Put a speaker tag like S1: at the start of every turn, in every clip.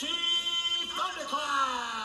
S1: Chief Thundercloud.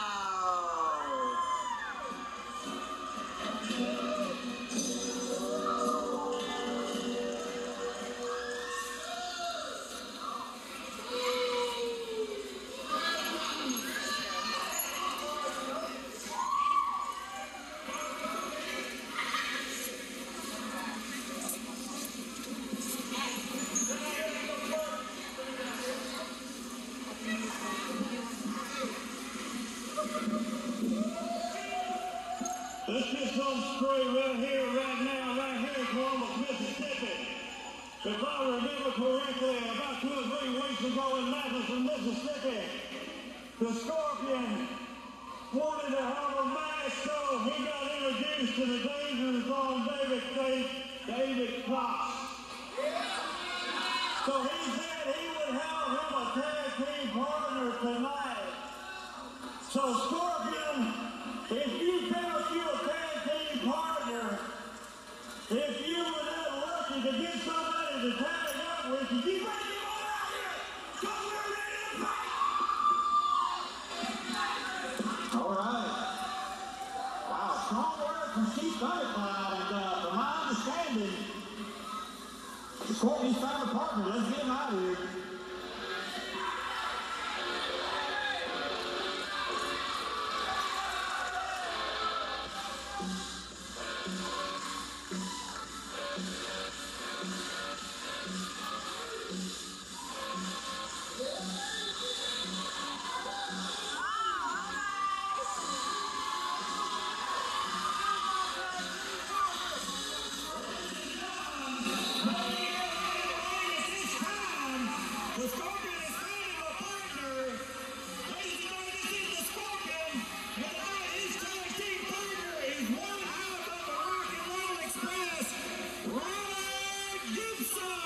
S2: Let's get some spray right here, right now, right here in Columbus, Mississippi. If I remember correctly, about 2 or 3 weeks ago in Madison, Mississippi, the Scorpion wanted to have a match, so he got introduced to the Dangerous on David Cox. So he said he would have him a tag team partner tonight. So Scorpion, if you felt you a tag team partner, if you were that lucky to get somebody to tag up with you, you ready to go out here? Because we're ready to fight!
S3: All right. Wow, strong word from Chief Thundercloud, and from my understanding, the Scorpion's found a partner. Let's get him out of here.
S2: The Scorpion is finding a partner. Ladies and gentlemen, this is the Scorpion. And tonight his tag team partner is one half of the Rock and Roll Express, Robert Gibson.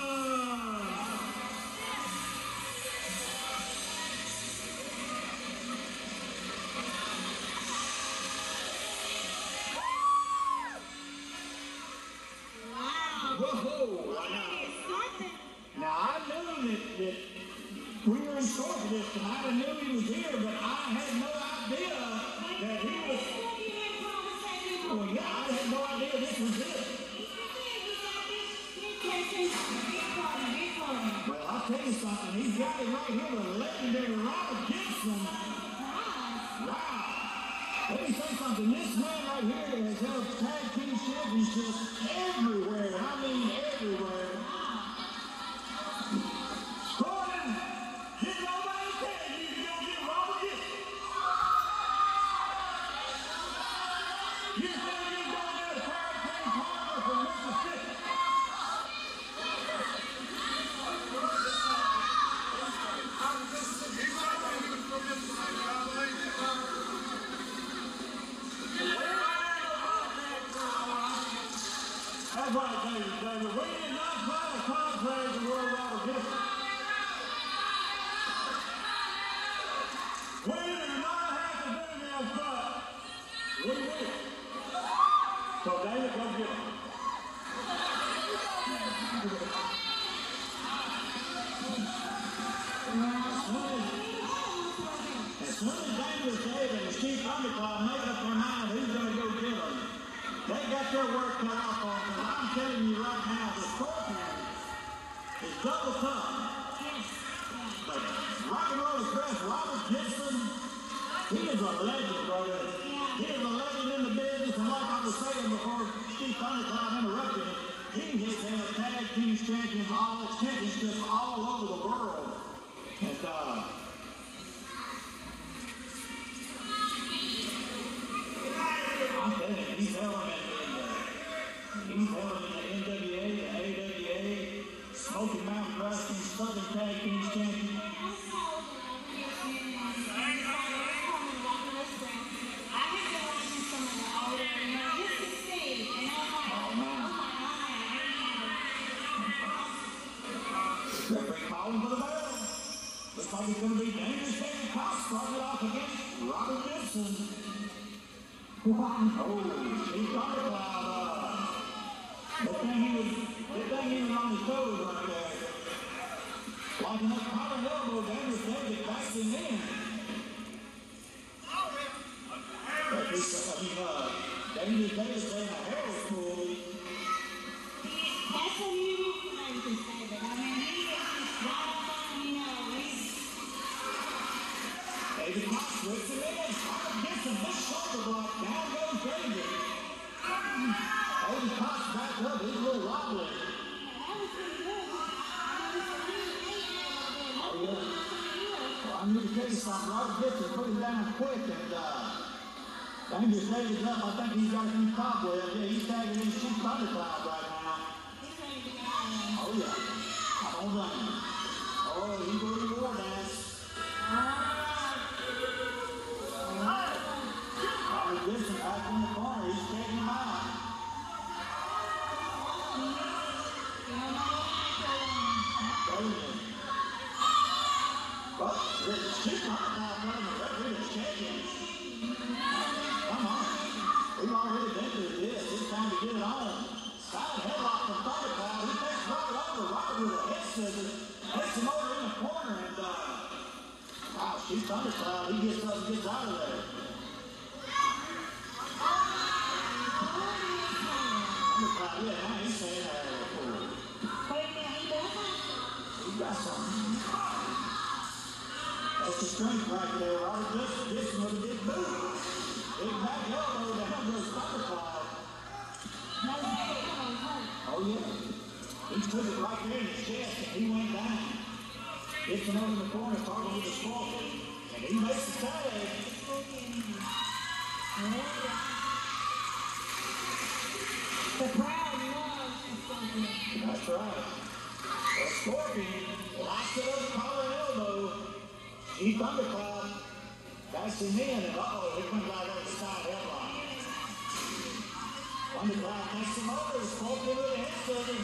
S2: Whoa! Now, I knew that we were in store for this tonight. I knew he was here, but I had no idea that he was... Well, yeah, I had no idea this was it. Well, I'll tell you something. He's got it right here, the legendary Robert Gibson. Wow. Let me say something. This man right here has held tag team championships everywhere. I mean, everywhere. That's right, David. We did not sign a contract to World Robert Gibson. We do not have to do this, but we will. So, David, go get him. As soon as Dangerous Dave and the Chief Thundercloud make up their mind who's going to go get them, they got their work cut off on them. I'm telling you right now, the Scorpion is double tough. But Rock and Roll Express, Robert Gibson, he is a legend, brother. He is a legend in the business, and like I was saying before Chief Thundercloud interrupted me, he has had tag team championships all over the world. And I'm telling you, he's held him in the NWA, the AWA, Smoky Mountain Wrestling, Southern Tag Team Champion. Referee calling for the bell. Looks like it's going to be Dangerous David Cox starting off against Robert Gibson. Oh, Chief Thundercloud. Good thing he was on his toes right there. Liking that power elbow, Dangerous
S3: David backs him in. Dangerous David saying a Harold pull.
S4: That's what you need to learn to say, but I mean, he is just right up on, you know,
S3: David Cox whips him in. Gets a big shoulder block. Down goes David. David Cox back up. He's a little wobbly.
S4: that was pretty good.
S3: Well, I'm going to tell you something. Robert Gibson put him down quick, and Dangerous David's up. I think he's got a few cobwebs. Yeah, he's tagging in Chief Thundercloud right now. Oh, yeah. I'm on running. Oh, he go to the war dance. Robert Gibson back in the corner. He's taking him out. But Chief Thundercloud running the referee is champion. Come on. We've already been through this. It's time to get it on. Side headlock from Thundercloud. He takes Robert over. Robert with a head scissors. Hits him over in the corner. And, wow, Chief Thundercloud. He gets up and gets out of there. Thundercloud, yeah, now he's saying, he got something. That's the strength right there. Robert Gibson with a big boot. Big back elbow down goes Thundercloud. Oh, yeah. He took it right there in his chest, and he went down. Gibson over in the corner, starting with the scorpion. And he makes the tag.
S4: The crowd loves the Scorpion.
S3: That's right. The Scorpion locks it up, collar and elbow. Chief Thundercloud backs him in, and here comes out over the side headlock. Thundercloud takes him over, the Scorpion with a head scissors.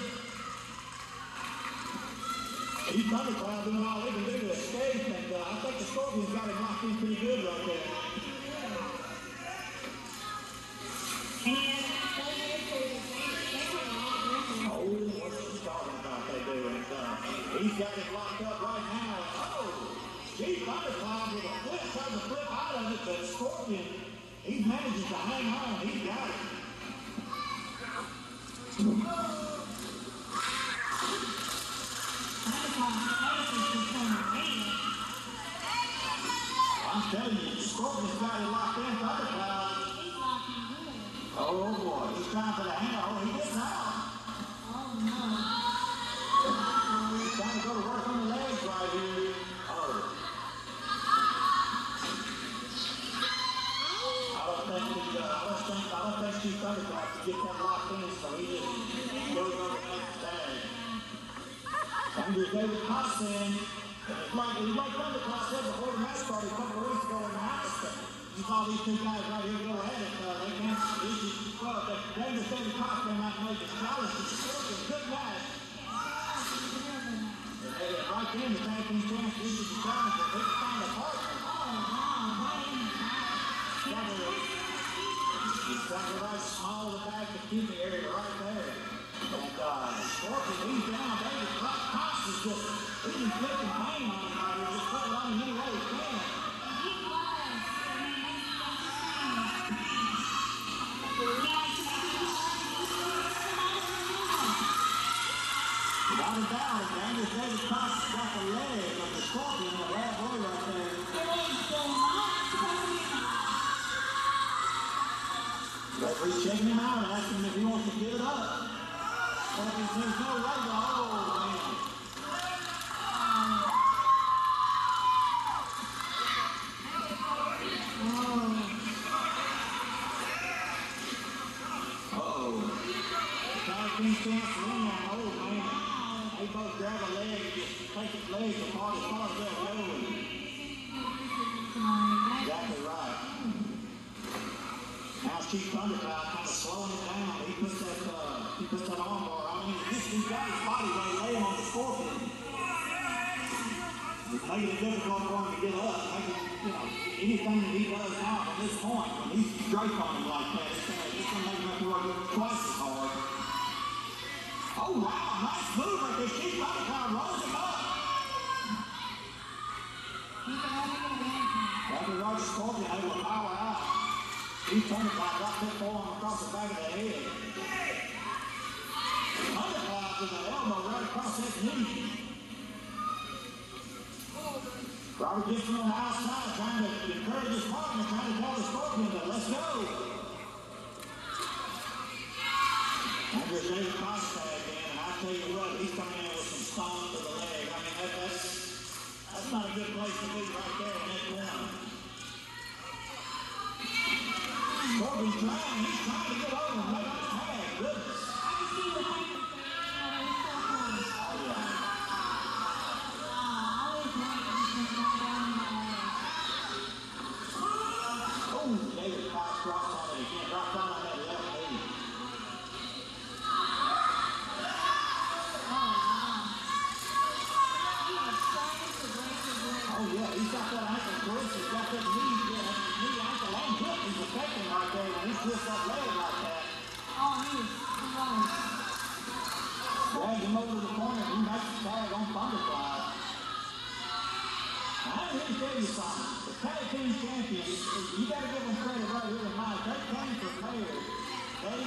S3: Chief Thundercloud doing all he can do to escape, and I think the Scorpion's got him locked in pretty good right there. Oh, what's he talking about they do? And he's got it locked up right now. Oh, Chief Thundercloud with a flip, trying to flip out of it, but Scorpion, he manages to hang on. He's got it. I'm telling you, Scorpion's got it locked in, Thundercloud. Oh boy, he's trying for the hand. Oh, he gets out. He's trying to go to work on the legs right here. Oh. I don't think Chief Thundercloud can get that locked in, so he just goes over and makes the tag. Dangerous David Cox in. It's like Thundercloud said before the match started a couple of weeks ago in the house. You saw these two guys right here go at it. They can't. Dangerous David Cox came out and made the challenge. It's a good match. Right then, the tag team champions issued the challenge, but they found a partner. He's got the right small of the back to keep the area right there. And Scorpion, he's down. David Cox is just, he's inflicting pain on him right here. Just put it on him any way he can. Without a doubt, Dangerous David Cox got the leg of the Scorpion in the bad boy right there. Referee's checking him out and asking him if he wants to give it up. Scorpion says no way. Oh, man. Tag team champs are in there. Oh, man. They both grab a leg and just take his legs apart as far as they'll go. Exactly right. Now Chief Thundercloud kind of slowing it down. He puts that arm bar on him. He's got his body weight laying on the Scorpion. It's making it difficult for him to get up. Anything that he does now from this point, when he's straight on him like that, it's going to make him have to work twice as hard. Oh, wow, nice move right there. Chief Thundercloud rolls him up. He's Thundercloud got that forearm across the back of the head. Thundercloud with an elbow right across that knee. Robert Gibson on the outside trying to encourage his partner, trying to tell the Scorpion to let's go. Andrew David Costa again, and I tell you what, he's coming in with some stones to the leg. I mean, that's not a good place to be right there in that corner. Scorpion's trying, he's trying to get over and make his tag. Goodness.
S4: I can see the paper there.
S3: Oh, yeah. Oh, David Cox drops on it again. Drops on that left knee. Oh, yeah, he's got that ankle twist. He's got that knee ankle and hip. He's affecting right there when he twists that leg like that. Drag him over to the corner. He makes the tag on Thundercloud. Now, I'm here to tell you something. The tag team champions, you got to give them credit right here in mind. They came prepared. When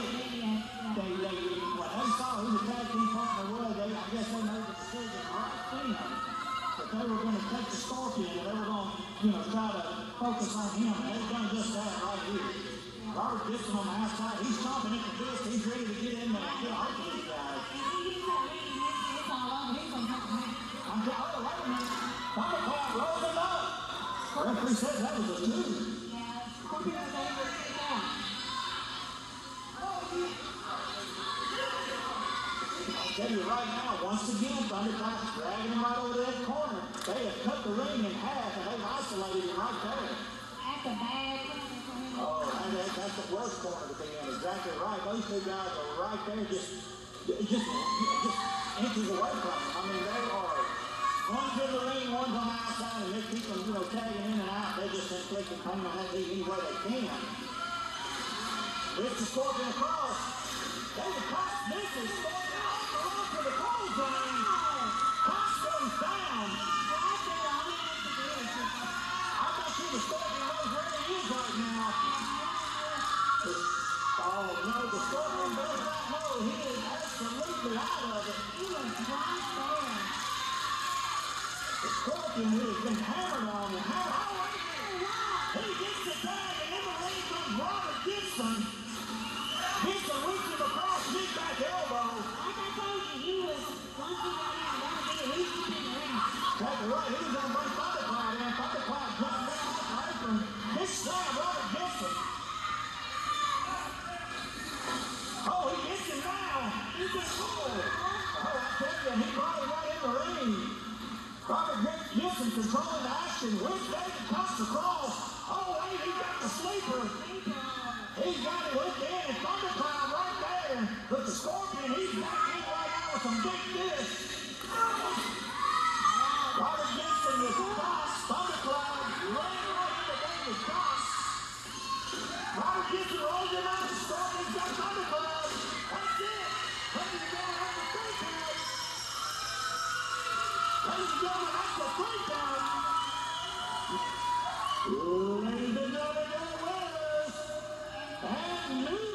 S3: they saw who the tag team partner was, I guess they made the decision right then that they were going to take the Scorpion and they were going to, try to focus on him. And they've done just that right here. Robert Gibson on the outside, he's chomping at the bit. He's ready to get in there and get out of these guys. Oh, wait a minute. Thundercloud rolls him up. Referee says that was a 2. I'll tell you right now, once again, Thundercloud's dragging him right over to that corner. They have cut the ring in half and they've isolated him right there.
S4: That's a bad corner for him.
S3: Oh, that's the worst corner to be in. Exactly right. Those two guys are right there, just inches away from him. I mean, they are. One's in the ring, one's on the outside, and they keep them, tagging in and out. They're just inflicting pain on that knee any way they can. It's the Scorpion across. David Cox misses. Scorpion off for the clothesline. Cox goes down. I'm not sure the Scorpion knows where he is right now. Oh, no, the Scorpion does not know. He is absolutely out of it.
S4: He was right there.
S3: The Scorpion who has been hammered on and hammered. He gets the tag, and in the ring comes Robert Gibson. Gibson reaches across his back elbow.
S4: Like I told you, he was once he got out, that was it. He was in the ring.
S3: That's right, he was going to bring Thundercloud in. Thundercloud jumped down off the apron. This slam, Robert Gibson. Oh, he gets him now. He's in trouble. Oh, I tell you, he brought him right in the ring. Robert Gibson controlling the action with David Cox across. Oh, wait, he got the sleeper. He's got it hooked in, and Thundercloud right there. But the Scorpion, he's back in right now with some big discs. Robert Gibson with Cox. Thundercloud laying right into David Cox. Robert Gibson rolls him out. Scorpion's got Thundercloud. That's it. Ladies and gentlemen, that's the 3 count. Ladies and gentlemen, that's the 3 count. Ladies and gentlemen, your winners, and